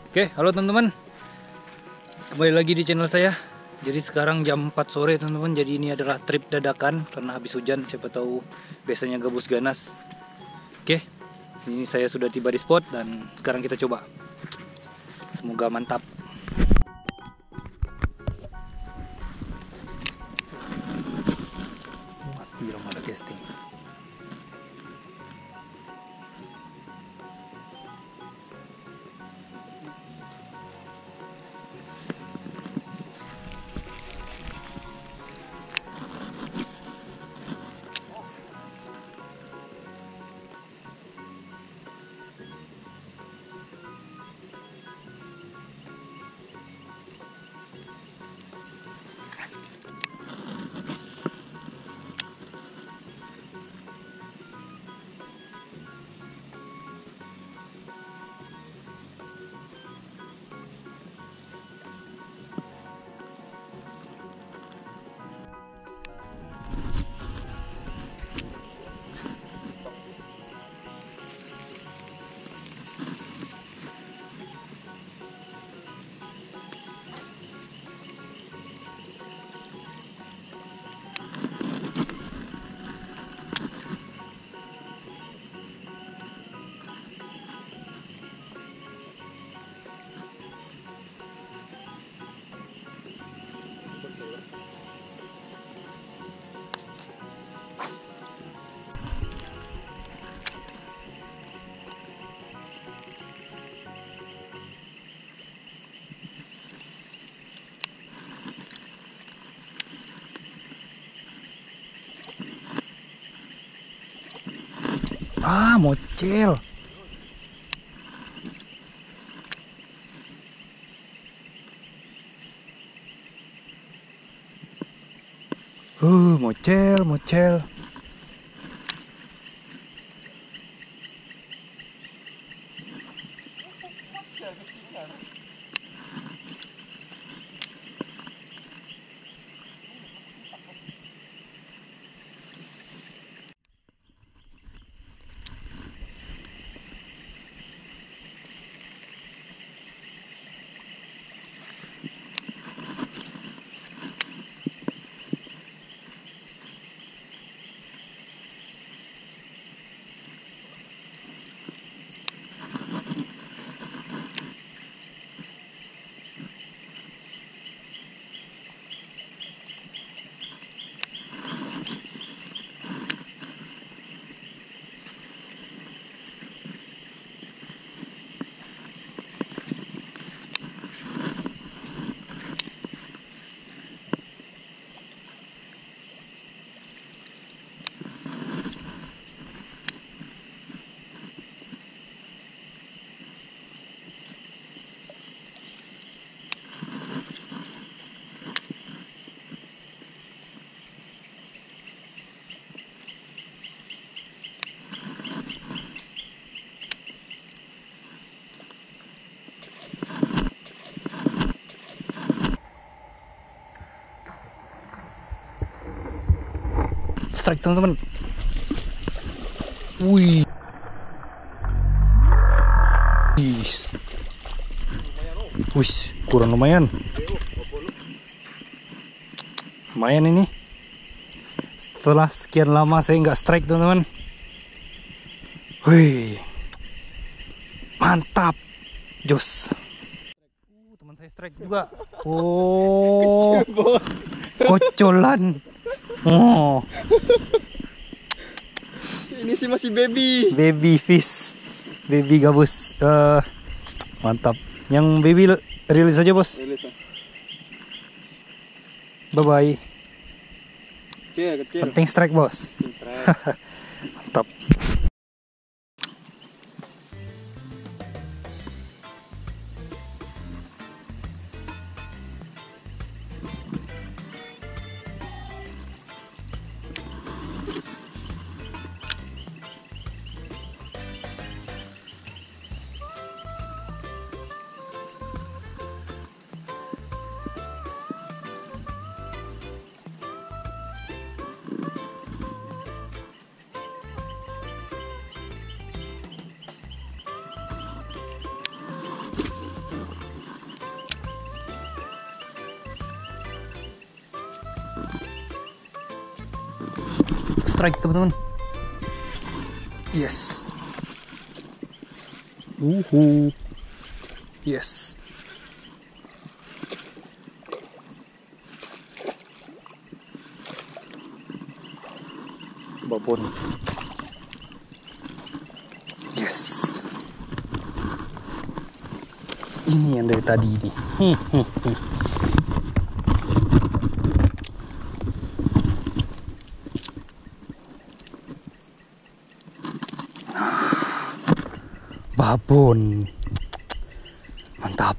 Oke, halo teman-teman. Kembali lagi di channel saya. Jadi sekarang jam 4 sore teman-teman. Jadi ini adalah trip dadakan karena habis hujan. Siapa tahu biasanya gabus ganas. Oke, ini saya sudah tiba di spot dan sekarang kita coba. Semoga mantap. Mati dong ada casting. Mocel. Mocel. Strike teman-teman. Wih. Wih, kurang lumayan. Lumayan ini. Setelah sekian lama saya nggak strike teman-teman. Wih. Mantap. Jos. Teman saya strike juga. Oh. Kocolan. Oh. Ini sih masih baby. Baby fish. Baby gabus. Mantap. Yang baby rilis aja, Bos. Bye bye. Kecil. Penting strike, Bos. Mantap. strike teman-teman. Yes. Yes. Babon. Yes. Ini yang dari tadi ini. Babon. Mantap.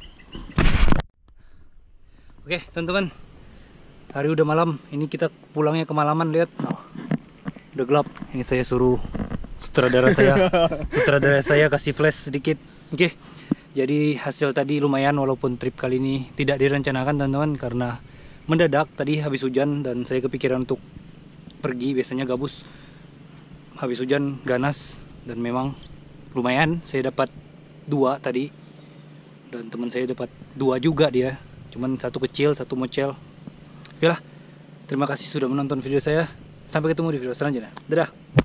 Oke, teman-teman. Hari udah malam. Ini kita pulangnya kemalaman, lihat. Udah gelap. Ini saya suruh sutradara saya kasih flash sedikit. Oke. Jadi hasil tadi lumayan, walaupun trip kali ini tidak direncanakan teman-teman, karena mendadak tadi habis hujan dan saya kepikiran untuk pergi. Biasanya gabus, habis hujan ganas, dan memang lumayan. Saya dapat 2 tadi, dan teman saya dapat 2 juga dia, cuman satu kecil satu mocel. Oke lah, terima kasih sudah menonton video saya. Sampai ketemu di video selanjutnya. Dadah.